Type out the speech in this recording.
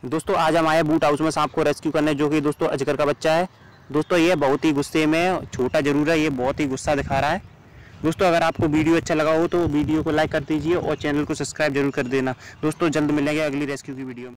दोस्तों आज हम आए बूट हाउस में सांप को रेस्क्यू करने, जो कि दोस्तों अजगर का बच्चा है। दोस्तों ये बहुत ही गुस्से में, छोटा जरूर है, ये बहुत ही गुस्सा दिखा रहा है। दोस्तों अगर आपको वीडियो अच्छा लगा हो तो वीडियो को लाइक कर दीजिए और चैनल को सब्सक्राइब जरूर कर देना। दोस्तों जल्द मिलेंगे अगली रेस्क्यू की वीडियो में।